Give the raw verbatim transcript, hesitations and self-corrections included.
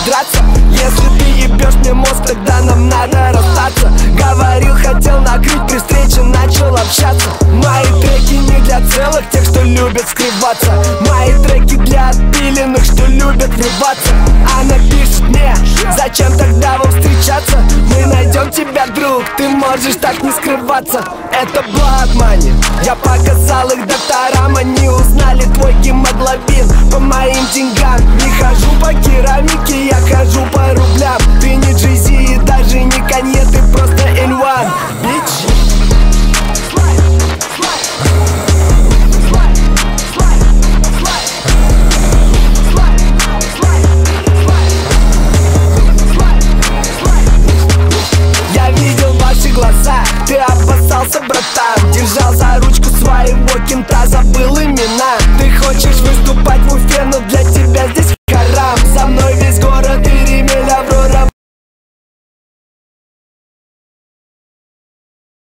драться. Если ты ебешь мне мозг, тогда нам надо расстаться. Говорил, хотел накрыть, при встрече начал общаться. Мои треки не для целых, тех, что любят скрываться. Мои треки для отпиленных, что любят врываться. Она пишет мне, зачем тогда вам встречаться? Мы найдем тебя, друг, ты можешь так не скрываться. Это Blood Money, я показал их докторам. Они узнали твой гемоглобин по моим деньгам. Не хожу по керамике, я хожу по рублям.